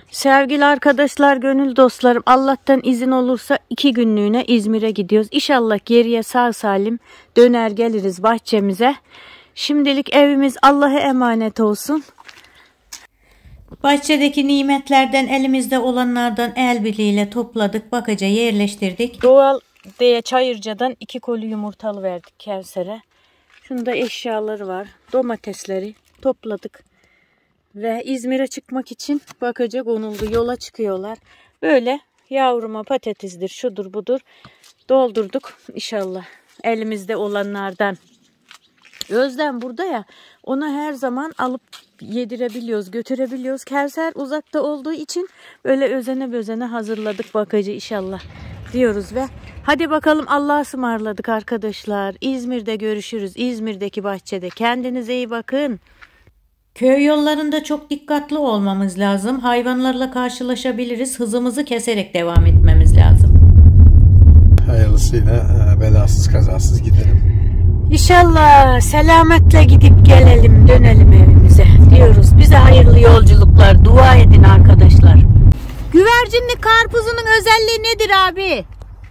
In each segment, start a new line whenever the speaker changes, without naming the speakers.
Sevgili arkadaşlar, gönül dostlarım, Allah'tan izin olursa 2 günlüğüne İzmir'e gidiyoruz. İnşallah geriye sağ salim döner geliriz bahçemize. Şimdilik evimiz Allah'a emanet olsun. Bahçedeki nimetlerden, elimizde olanlardan el birliğiyle topladık, bakaca yerleştirdik. Doğal diye Çayırca'dan 2 koli yumurtalı verdik Kevser'e. Şunda eşyaları var, domatesleri topladık. Ve İzmir'e çıkmak için bakaca konuldu. Yola çıkıyorlar. Böyle yavruma patatesdir, şudur budur doldurduk inşallah. Elimizde olanlardan. Özlem burada ya. Ona her zaman alıp yedirebiliyoruz, götürebiliyoruz. Kevser uzakta olduğu için böyle özene hazırladık bakacı inşallah diyoruz ve hadi bakalım, Allah'a ısmarladık arkadaşlar. İzmir'de görüşürüz. İzmir'deki bahçede. Kendinize iyi bakın. Köy yollarında çok dikkatli olmamız lazım. Hayvanlarla karşılaşabiliriz. Hızımızı keserek devam etmemiz lazım.
Hayırlısıyla belasız kazasız gidelim.
İnşallah selametle gidip gelelim, dönelim evimize diyoruz. Bize hayırlı yolculuklar. Dua edin arkadaşlar. Güvercinli karpuzunun özelliği nedir abi?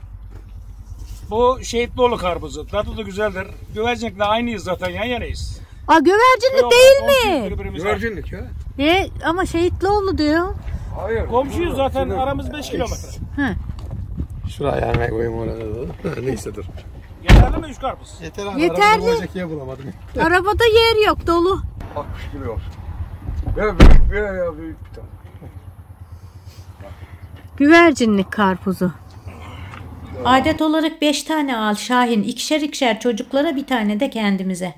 Bu Şehitloğlu karpuzu. Tadı da güzeldir. Güvercinlikle aynıyız zaten, yan yanayız.
Güvercinlik değil mi?
Güvercinlik ya.
Ama Şehitloğlu diyor.
Hayır.
Komşuyuz zaten, aramız 5 kilometre.
Şuraya yemek koyayım orada. Neyse dur.
Yeterli mi 3 karpuz?
Yeter abi.
Yeterli.
Arabada koyacak yer bulamadım.
Arabada yer yok, dolu.
60 kilo olsun. Büyük bir tane.
Güvercinlik karpuzu. Adet olarak 5 tane al Şahin. İkişer çocuklara, bir tane de kendimize.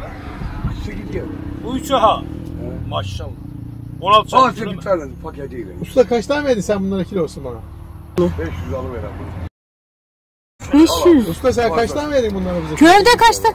8 geldi.
Bu 3'ü ha. Maşallah. 16
Al
çarpı.
8 tane paketiyle.
Usta kaç tane verdin sen bunlara kilosu bana?
500 alıveren bunu.
500.
Usta sen kaç tane verdin bunlara bize?
Köyde kaçta?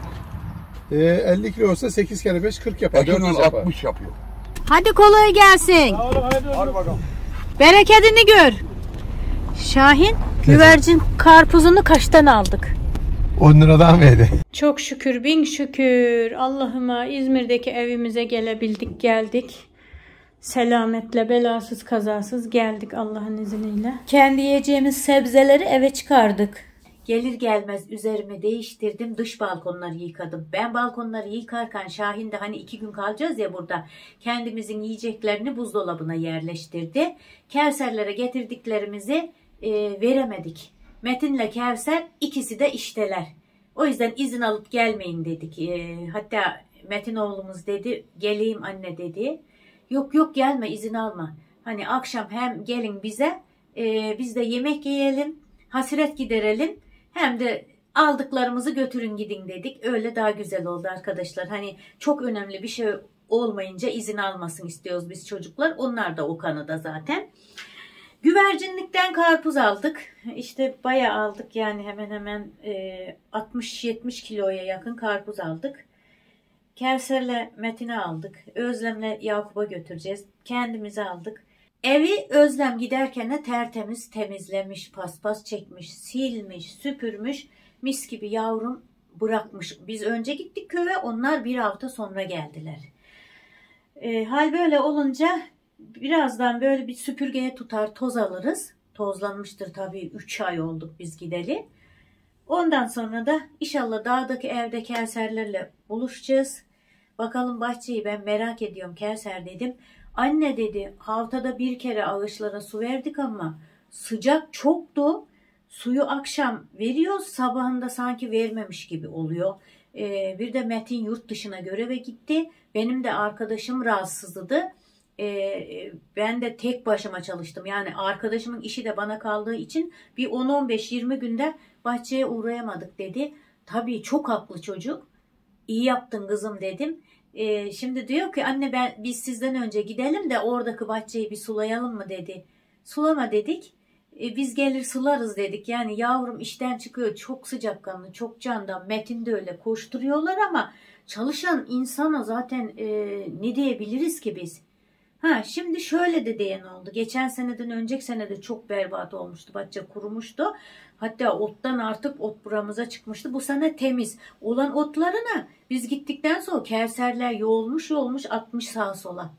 50 kilo olsa 8 kere 5 40 yapar.
Dönen
400 yapar.
60 yapıyor.
Hadi kolay gelsin.
Hadi bakalım.
Bereketini gör. Şahin, güvercin karpuzunu kaçtan aldık?
10 liradan verdi.
Çok şükür, bin şükür. Allah'ıma İzmir'deki evimize gelebildik, geldik. Selametle, belasız, kazasız geldik Allah'ın izniyle. Kendi yiyeceğimiz sebzeleri eve çıkardık. Gelir gelmez üzerimi değiştirdim, dış balkonları yıkadım. Ben balkonları yıkarken Şahin de hani 2 gün kalacağız ya burada, kendimizin yiyeceklerini buzdolabına yerleştirdi. Kevserlere getirdiklerimizi veremedik. Metin'le Kevser ikisi de işteler. O yüzden izin alıp gelmeyin dedik. Hatta Metin oğlumuz dedi, geleyim anne dedi. Yok gelme, izin alma. Hani akşam hem gelin bize, biz de yemek yiyelim, hasret giderelim. Hem de aldıklarımızı götürün gidin dedik. Öyle daha güzel oldu arkadaşlar. Hani çok önemli bir şey olmayınca izin almasın istiyoruz biz çocuklar. Onlar da o kanıda zaten. Güvercinlikten karpuz aldık. İşte bayağı aldık, yani hemen hemen 60-70 kiloya yakın karpuz aldık. Kevser'le Metin'i aldık. Özlem'le Yakup'a götüreceğiz. Kendimize aldık. Evi Özlem giderken de tertemiz temizlemiş, paspas çekmiş, silmiş, süpürmüş. Mis gibi yavrum bırakmış. Biz önce gittik köye, onlar bir hafta sonra geldiler. Hal böyle olunca birazdan böyle bir süpürgeye tutar, toz alırız. Tozlanmıştır tabii, 3 ay olduk biz gideli. Ondan sonra da inşallah dağdaki evde Kevserlerle buluşacağız. Bakalım bahçeyi ben merak ediyorum. Kevser dedim. Anne dedi, haftada 1 kere ağaçlara su verdik ama sıcak çoktu. Suyu akşam veriyoruz, sabahında sanki vermemiş gibi oluyor. Bir de Metin yurt dışına göreve gitti. Benim de arkadaşım rahatsızdı. Ben de tek başıma çalıştım. Yani arkadaşımın işi de bana kaldığı için bir 10-15-20 günde bahçeye uğrayamadık dedi. Tabii çok haklı çocuk. İyi yaptın kızım dedim. Şimdi diyor ki anne biz sizden önce gidelim de oradaki bahçeyi bir sulayalım mı dedi. Sulama dedik. Biz gelir sularız dedik. Yani yavrum işten çıkıyor, çok sıcakkanlı, çok candan. Metin de öyle koşturuyorlar ama çalışan insana zaten ne diyebiliriz ki biz? Şimdi şöyle de diyen oldu. Geçen seneden önceki senede çok berbat olmuştu. Bahçe kurumuştu. Hatta ottan artık ot buramıza çıkmıştı. Bu sene temiz. Olan otlarını biz gittikten sonra Kevserler yolmuş atmış sağa sola.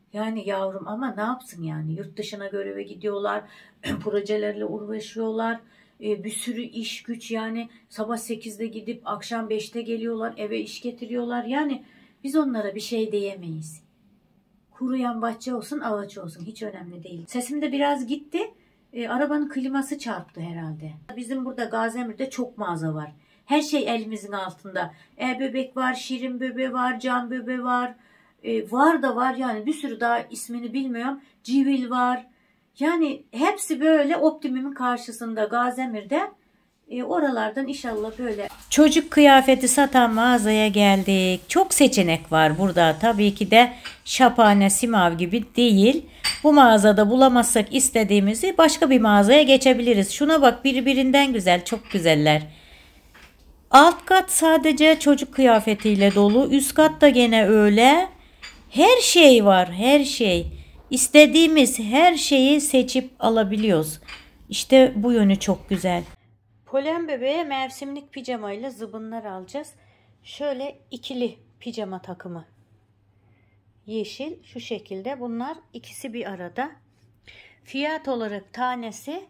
Yani yavrum ama ne yapsın yani? Yurt dışına göreve gidiyorlar, projelerle uğraşıyorlar. Bir sürü iş güç yani sabah 8'de gidip akşam 5'te geliyorlar, eve iş getiriyorlar. Yani biz onlara bir şey diyemeyiz. Kuruyan bahçe olsun, ağaç olsun hiç önemli değil. Sesim de biraz gitti. Arabanın kliması çarptı herhalde. Bizim burada Gaziemir'de çok mağaza var. Her şey elimizin altında. Bebek var, Şirin bebe var, Can bebe var. Var da var yani bir sürü daha ismini bilmiyorum. Civil var. Yani hepsi böyle Optimum'un karşısında Gaziemir'de. Oralardan inşallah böyle. Çocuk kıyafeti satan mağazaya geldik. Çok seçenek var burada. Tabii ki de Şaphane, Simav gibi değil. Bu mağazada bulamazsak istediğimizi başka bir mağazaya geçebiliriz. Şuna bak, birbirinden güzel, çok güzeller. Alt kat sadece çocuk kıyafetiyle dolu. Üst kat da gene öyle. Her şey var, her şey. İstediğimiz her şeyi seçip alabiliyoruz. İşte bu yönü çok güzel. Polen bebeğe mevsimlik pijamayla zıbınlar alacağız. Şöyle ikili pijama takımı. Yeşil şu şekilde. Bunlar ikisi bir arada. Fiyat olarak tanesi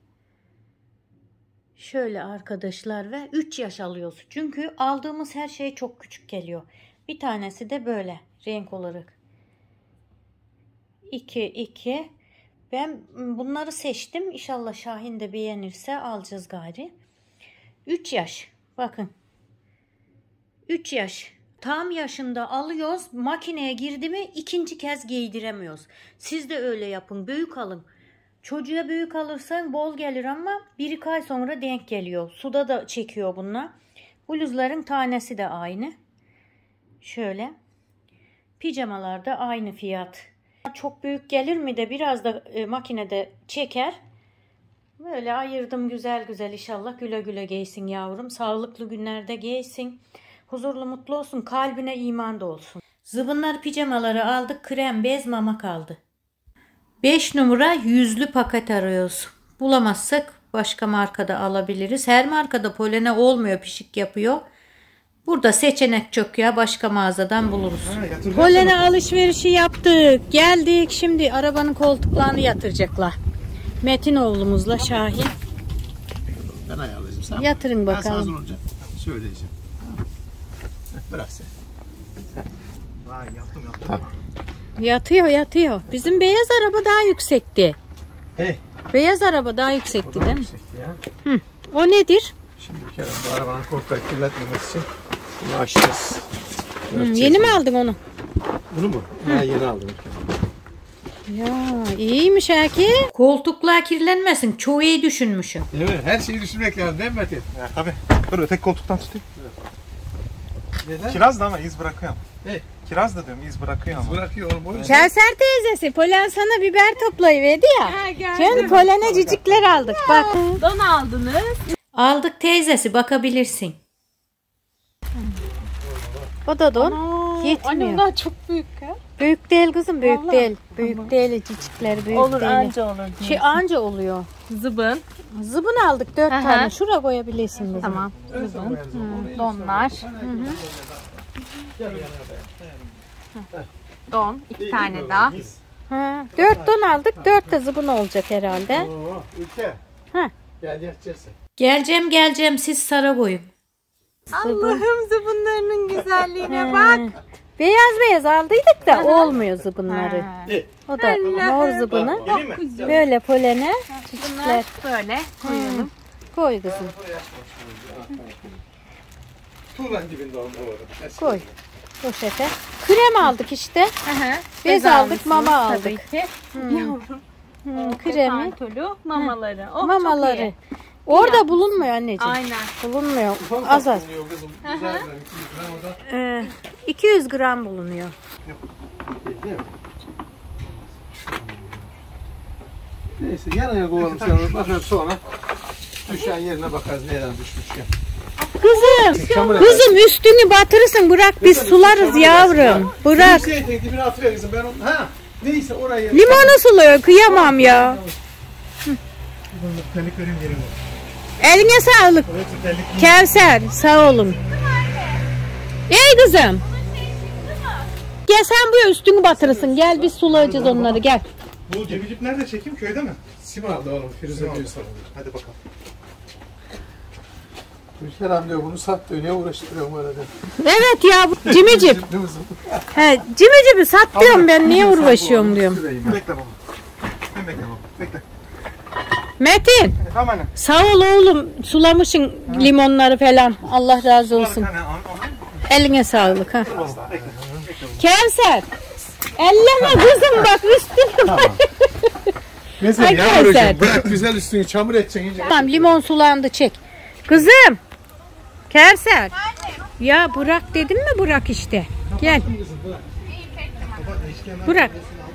şöyle arkadaşlar ve 3 yaş alıyoruz. Çünkü aldığımız her şey çok küçük geliyor. Bir tanesi de böyle renk olarak. 2. Ben bunları seçtim. İnşallah Şahin de beğenirse alacağız gayri. 3 yaş. Bakın. 3 yaş. Tam yaşında alıyoruz. Makineye girdi mi ikinci kez giydiremiyoruz. Siz de öyle yapın. Büyük alın. Çocuğa büyük alırsan bol gelir ama 1-2 ay sonra denk geliyor. Suda da çekiyor bunlar. Bluzların tanesi de aynı. Şöyle. Pijamalar da aynı fiyat. Çok büyük gelir mi de biraz da makinede çeker. Böyle ayırdım güzel güzel, inşallah güle güle giysin yavrum. Sağlıklı günlerde giysin. Huzurlu mutlu olsun. Kalbine iman da olsun. Zıbınlar pijamaları aldık. Krem, bez, mama kaldı. 5 numara yüzlü paket arıyoruz. Bulamazsak başka markada alabiliriz. Her markada polene olmuyor, pişik yapıyor. Burada seçenek çok ya, başka mağazadan buluruz. Polene alışverişi yaptık. Geldik, şimdi arabanın koltuklarını yatıracaklar. Metin oğlumuzla Şahin.
Ben ayarlayacağım. Sen
yatırın bakalım.
Ben sana hazır olunca söyleyeceğim. Bırak sen. Vay, yaptım.
Yatıyor. Bizim beyaz araba daha yüksekti.
Hey.
Beyaz araba daha yüksekti değil mi?
Ya.
O nedir?
Şimdi bir kere bu arabanın koltukları kirletmemesi için bunu açacağız.
Yeni mi aldın onu?
Bunu mu? Ha, yeni aldım.
Ya iyiymiş Aki. Koltuklar kirlenmesin. Çoğu iyi düşünmüşüm.
Değil mi? Her şeyi düşünmek lazım değil mi Metin?
Ya, tabii. Dur öteki koltuktan tutayım.
Neden?
Kiraz da ama iz bırakıyor.
Hey.
Kiraz da diyorum iz bırakıyor ama.
Bırakıyor oğlum.
Kevser teyzesi Polen sana biber toplayıverdi ya. Şimdi Polen'e cicikler aldık. Bak.
Don aldınız.
Aldık teyzesi, bakabilirsin. O da don. Yetmiyor.
Anne onlar çok büyük ya.
Büyük değil kızım, büyük
Vallahi.
değil. Büyük değil, cicikler büyük
Olur
değil.
anca olur.
Anca oluyor.
Zıbın.
Zıbın aldık 4
Aha.
tane. Şuraya koyabilirsin kızım.
Tamam. Zıbın. Donlar. Don. 2 tane daha.
4 don aldık. 4 de zıbın olacak herhalde.
Oo, Ülke.
Ha.
Gel yatacaksın.
Geleceğim siz sarı koyun.
Allah'ım zıbınlarının güzelliğine bak.
Beyaz aldıydık da olmuyor zıbınları. O da mor zıbını. Böyle polene çiçekler
Böyle koyalım.
koy kızım.
Tuğlan dibinde oğlum doğru.
Koy. Poşete. Krem aldık işte. Bez aldık, mama aldık.
Tabii ki.
Kremi.
Pantolü, mamaları. Oh,
Mamaları.
çok iyi.
Orada bulunmuyor anneciğim.
Aynen.
Bulunmuyor. Az az.
Bulunuyor kızım. Güzel güzel. 200 gram o da.
200 gram bulunuyor.
Değil mi? Neyse yanına koyalım sen. Bakarız sonra. Düşen yerine bakarız nereden düşmüşken.
Kızım üstünü batırırsın, bırak biz sularız yavrum. Bırak.
Sen şey dibine atıver kızım ben onu. Ha. Neyse orayı.
Limonu suluyor, kıyamam ya.
Terlik vereyim yerine.
Eline sağlık.
Evet terlik.
Kevser sağ olun. Ey kızım. gel sen buraya üstünü batırırsın. Gel biz sulayacağız onları gel.
Bu Cemicik nerede çekim? Köyde mi?
Simalı'da oğlum. Firuze
Tamam.
diyorsan.
Hadi bakalım.
Ülker abi diyor bunu sat diyor. Niye uğraştırıyorum öyle diyor.
Evet ya bu cimicip.
Değil misin?
He cimicibi sat diyorum ben niye uğraşıyorum diyorum.
Bekle baba. Sen bekle baba. Bekle.
Metin
Tamam anne.
sağ ol oğlum sulamışsın limonları falan. Allah razı olsun. Eline sağlık ha. Kevser. Elleme kızım bak üstüne.
Mesela
Ay,
yavrucuğum
Kevser.
bırak güzel üstünü çamur edeceksin iyice.
Tamam limon sulandı çek. Kızım. Kevser. Ya bırak dedim mi bırak işte. Gel. Bırak.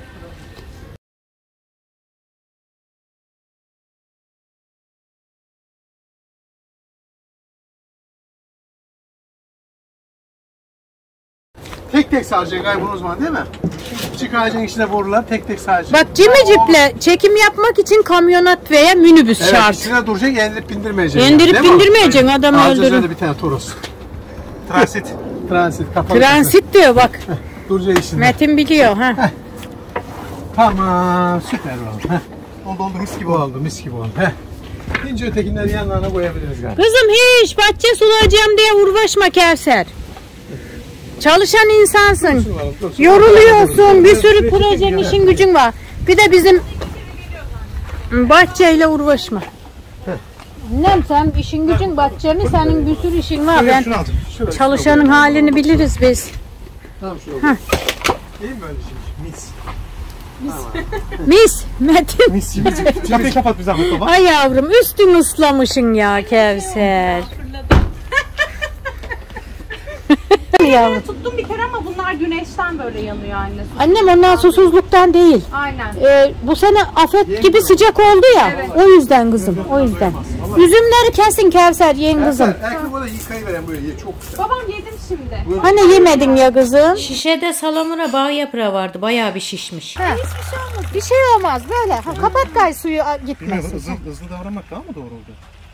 Tek tek saracaksın kaybın o zaman değil mi? Çıkaracaksın içine borular tek tek saracaksın.
Bak cimiciple çekim yapmak için kamyonet veya minibüs
Evet
şart.
içine duracak yendirip bindirmeyeceksin.
İndirip
yani, değil mi?
bindirmeyeceksin adamı
Alacağız
öldürün.
öyle bir tane Toros.
Transit.
Transit kapalı.
Transit diyor bak.
Duracak içinde.
Metin biliyor ha.
Tamam süper oldu. Heh,
Oldu oldu mis gibi
bu
oldu.
oldu mis gibi oldu. Heh. İnce ötekileri yanlarına koyabiliriz galiba.
Kızım hiç bahçe sulayacağım diye uğraşma Kevser. Çalışan insansın. Yoruluyorsun. Bir sürü projen, işin gücün var. Bir de bizim bahçeyle uğraşma. Annem sen işin gücün bahçeni senin bir sürü işin var. Ben
Şunu alacağım.
çalışanın halini biliriz biz.
Tamam şurada. İyi mi böyle şimdi? Mis.
Mis Metin.
Mis Cemicik. Kapıyı kapat bir zahmet baba.
Ay yavrum üstünü ıslamışsın ya Kevser. Yavrum.
Tuttum bir kere ama bunlar güneşten böyle yanıyor anne.
Annem ondan susuzluktan değil.
Aynen.
Bu sene afet gibi sıcak oldu ya. O yüzden kızım. O yüzden. Üzümleri kesin Kevser yiyin kızım.
Erkek böyle yıkayıveren böyle ye çok güzel.
Babam yedim şimdi.
Hani yemedin ya kızım? Şişede salamura bağ yaprağı vardı. Bayağı bir şişmiş. Bir şey olmaz böyle. Kapat kay suyu gitmesin.
Hızlı davranmak daha mı doğru oldu?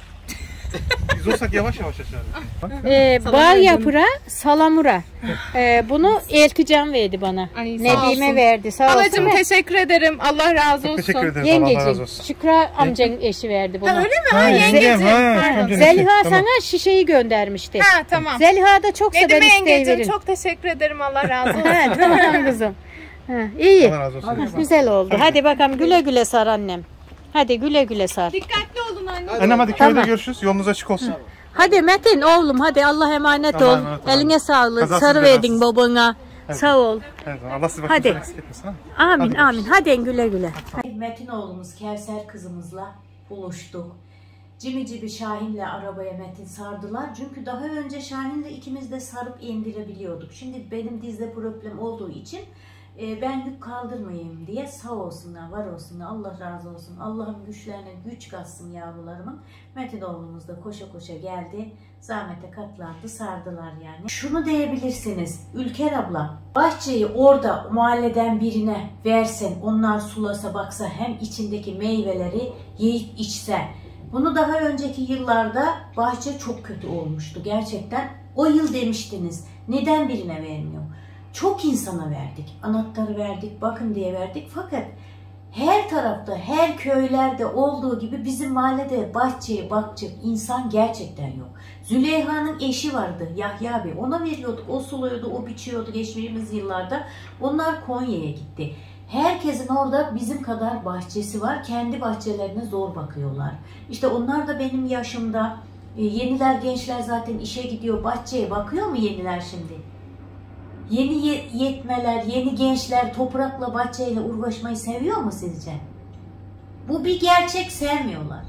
Biz olsak yavaş yavaş açardık.
Bağ yaprağı salamura. Bunu Eltican verdi bana.
Ay, sağ
Nedime
olsun.
verdi. Sağ olsun.
Halacığım teşekkür ederim. Allah razı olsun.
Teşekkür ederiz. Allah razı
Yengeciğim.
olsun.
Şükra amcanın eşi verdi bunu.
Öyle mi? Ha, yengeciğim. Pardon.
Zeliha sana şişeyi göndermişti.
Ha tamam.
Zeliha da çok sever
Nedime
isteği
yengeciğim
verin.
çok teşekkür ederim. Allah razı olsun.
Ha, tamam kızım. Ha, iyi.
Allah razı olsun.
Güzel oldu. Hadi bakalım güle güle sar annem. Hadi güle güle sar.
Dikkatli olun anne.
Annem hadi köyde
Tamam.
görüşürüz. Yolunuz açık olsun.
Hadi Metin oğlum hadi Allah emanet
Allah'a
ol.
emanet ol.
Eline sağlık.
Kazasız
Sarı verdin
belasız.
babana. Sağ ol.
Evet, Allah sizi
Hadi.
bakın eksik etmesin. Ha?
Amin amin. Hadi güle güle. Metin oğlumuz Kevser kızımızla buluştuk. Cimicibi Şahin'le arabaya Metin sardılar. Çünkü daha önce Şahin'le ikimiz de sarıp indirebiliyorduk. Şimdi benim dizde problem olduğu için ben yük kaldırmayayım diye sağ olsunlar, var olsunlar, Allah razı olsun. Allah'ım güçlerine güç katsın yavrularımın. Metin oğlumuz da koşa koşa geldi. Zahmete katlandı, sardılar yani. Şunu diyebilirsiniz, Ülker abla, bahçeyi orada mahalleden birine versen, onlar sulasa baksa, hem içindeki meyveleri yiyip içse. Bunu daha önceki yıllarda bahçe çok kötü olmuştu gerçekten. O yıl demiştiniz, neden birine vermiyor? Çok insana verdik, anahtarı verdik, bakın diye verdik. Fakat her tarafta, her köylerde olduğu gibi bizim mahallede bahçeye bakacak insan gerçekten yok. Züleyha'nın eşi vardı, Yahya abi. Ona veriyorduk, o suluyordu, o biçiyordu geçtiğimiz yıllarda. Onlar Konya'ya gitti. Herkesin orada bizim kadar bahçesi var. Kendi bahçelerine zor bakıyorlar. İşte onlar da benim yaşımda. Yeniler, gençler zaten işe gidiyor. Bahçeye bakıyor mu yeniler şimdi? Yeni yetmeler, yeni gençler toprakla, bahçeyle uğraşmayı seviyor mu sizce? Bu bir gerçek, sevmiyorlar.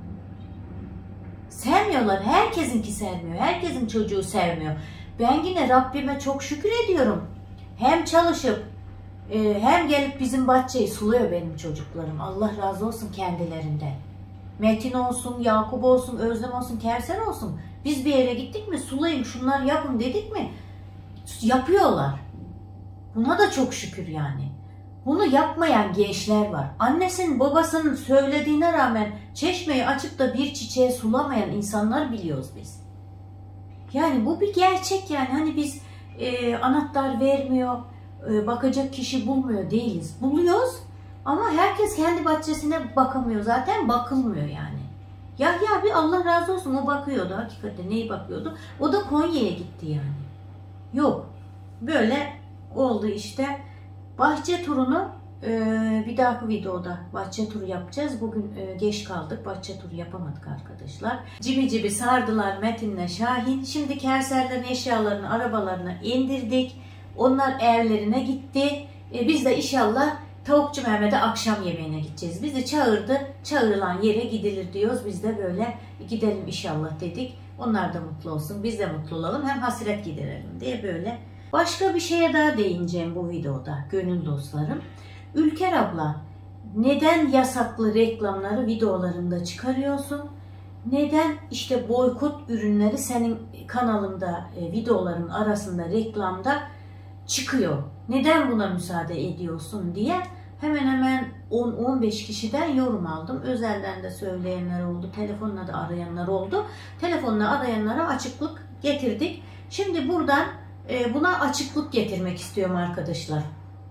Sevmiyorlar. Herkesinki sevmiyor. Herkesin çocuğu sevmiyor. Ben yine Rabbime çok şükür ediyorum. Hem çalışıp hem gelip bizim bahçeyi suluyor benim çocuklarım. Allah razı olsun kendilerinden. Metin olsun, Yakup olsun, Özlem olsun, Kevser olsun. Biz bir yere gittik mi sulayın, şunlar yapın dedik mi? Yapıyorlar. Buna da çok şükür yani. Bunu yapmayan gençler var. Annesinin babasının söylediğine rağmen çeşmeyi açıp da bir çiçeğe sulamayan insanlar biliyoruz biz. Yani bu bir gerçek yani. Hani biz anahtar vermiyor, bakacak kişi bulmuyor değiliz. Buluyoruz ama herkes kendi bahçesine bakamıyor zaten, bakılmıyor yani. Yahya bir Allah razı olsun o bakıyordu hakikaten, neyi bakıyordu? O da Konya'ya gitti yani. Yok böyle oldu işte. Bahçe turunu bir dahaki videoda bahçe turu yapacağız. Bugün geç kaldık, bahçe turu yapamadık arkadaşlar. Cibi cibi sardılar Metin'le Şahin. Şimdi Kevserlerin eşyalarını arabalarına indirdik. Onlar evlerine gitti. Biz de inşallah Tavukçu Mehmet'e akşam yemeğine gideceğiz. Bizi çağırdı. Çağrılan yere gidilir diyoruz. Biz de böyle gidelim inşallah dedik. Onlar da mutlu olsun. Biz de mutlu olalım. Hem hasret giderelim diye böyle. Başka bir şeye daha değineceğim bu videoda gönül dostlarım. Ülker abla, neden yasaklı reklamları videolarında çıkarıyorsun? Neden işte boykot ürünleri senin kanalında videoların arasında reklamda çıkıyor? Neden buna müsaade ediyorsun diye hemen hemen 10-15 kişiden yorum aldım. Özelden de söyleyenler oldu, telefonla da arayanlar oldu. Telefonla arayanlara açıklık getirdik. Şimdi buradan buna açıklık getirmek istiyorum arkadaşlar.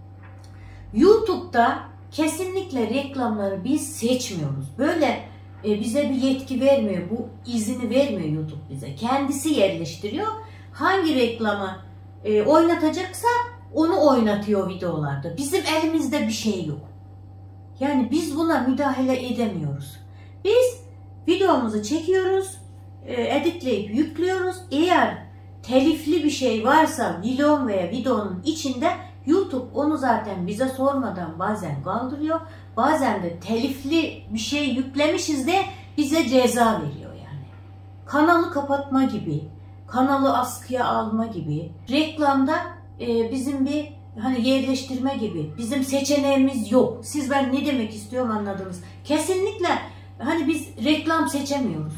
YouTube'da kesinlikle reklamları biz seçmiyoruz. Böyle bize bir yetki vermiyor, bu izini vermiyor YouTube bize. Kendisi yerleştiriyor. Hangi reklamı oynatacaksa onu oynatıyor videolarda. Bizim elimizde bir şey yok. Yani biz buna müdahale edemiyoruz. Biz videomuzu çekiyoruz, editleyip yüklüyoruz. Eğer telifli bir şey varsa vlog veya videonun içinde YouTube onu zaten bize sormadan bazen kaldırıyor. Bazen de telifli bir şey yüklemişiz de bize ceza veriyor yani. Kanalı kapatma gibi, kanalı askıya alma gibi, reklamda bizim bir hani yerleştirme gibi bizim seçeneğimiz yok. Siz ben ne demek istiyorum anladınız. Kesinlikle hani biz reklam seçemiyoruz.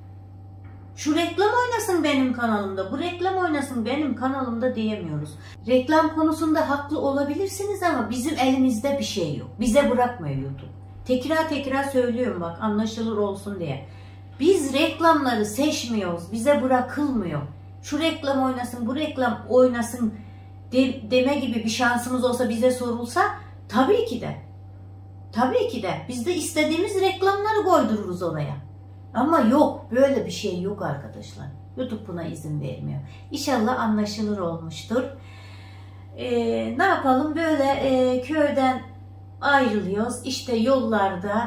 Şu reklam oynasın benim kanalımda, bu reklam oynasın benim kanalımda diyemiyoruz. Reklam konusunda haklı olabilirsiniz ama bizim elimizde bir şey yok. Bize bırakmıyor YouTube. Tekrar söylüyorum bak anlaşılır olsun diye. Biz reklamları seçmiyoruz, bize bırakılmıyor. Şu reklam oynasın, bu reklam oynasın deme gibi bir şansımız olsa bize sorulsa tabii ki de. Tabii ki de biz de istediğimiz reklamları koydururuz oraya. Ama yok, böyle bir şey yok arkadaşlar. YouTube buna izin vermiyor. İnşallah anlaşılır olmuştur. Ne yapalım böyle köyden ayrılıyoruz. İşte yollarda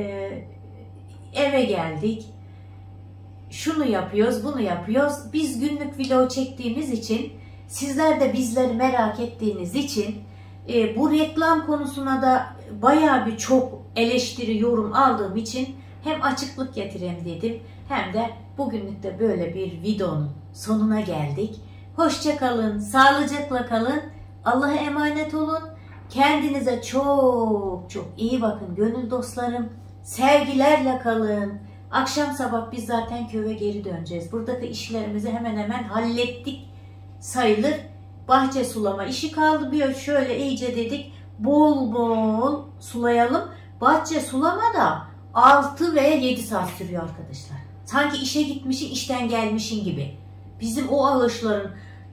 eve geldik. Şunu yapıyoruz, bunu yapıyoruz. Biz günlük video çektiğimiz için, sizler de bizleri merak ettiğiniz için bu reklam konusuna da bayağı bir çok eleştiri, yorum aldığım için hem açıklık getireyim dedim hem de bugünlük de böyle bir videonun sonuna geldik. Hoşça kalın, sağlıcakla kalın, Allah'a emanet olun. Kendinize çok iyi bakın gönül dostlarım. Sevgilerle kalın. Akşam sabah biz zaten köye geri döneceğiz. Buradaki işlerimizi hemen hemen hallettik sayılır. Bahçe sulama işi kaldı. Bir şöyle iyice dedik bol sulayalım. Bahçe sulama da 6 veya 7 saat sürüyor arkadaşlar. Sanki işe gitmişin, işten gelmişin gibi. Bizim o ağaçların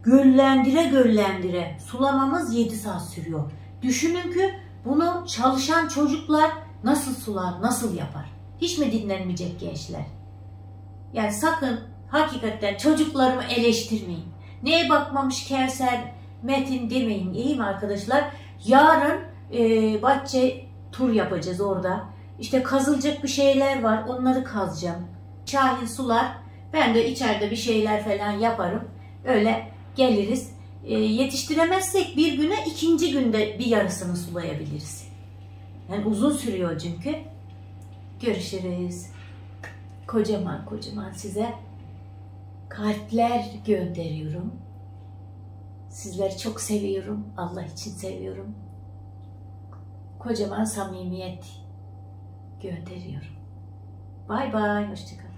göllendire sulamamız 7 saat sürüyor. Düşünün ki bunu çalışan çocuklar nasıl sular, nasıl yapar? Hiç mi dinlenmeyecek gençler? Yani sakın hakikaten çocuklarımı eleştirmeyin. Neye bakmamış Kevser, Metin demeyin. İyi mi arkadaşlar? Yarın bahçe tur yapacağız orada. İşte kazılacak bir şeyler var. Onları kazacağım. Şahin sular. Ben de içeride bir şeyler falan yaparım. Öyle geliriz. Yetiştiremezsek bir güne, ikinci günde bir yarısını sulayabiliriz. Yani uzun sürüyor çünkü. Görüşürüz. Kocaman size kalpler gönderiyorum. Sizleri çok seviyorum. Allah için seviyorum. Kocaman samimiyet gönderiyorum. Bay bay. Hoşça kalın.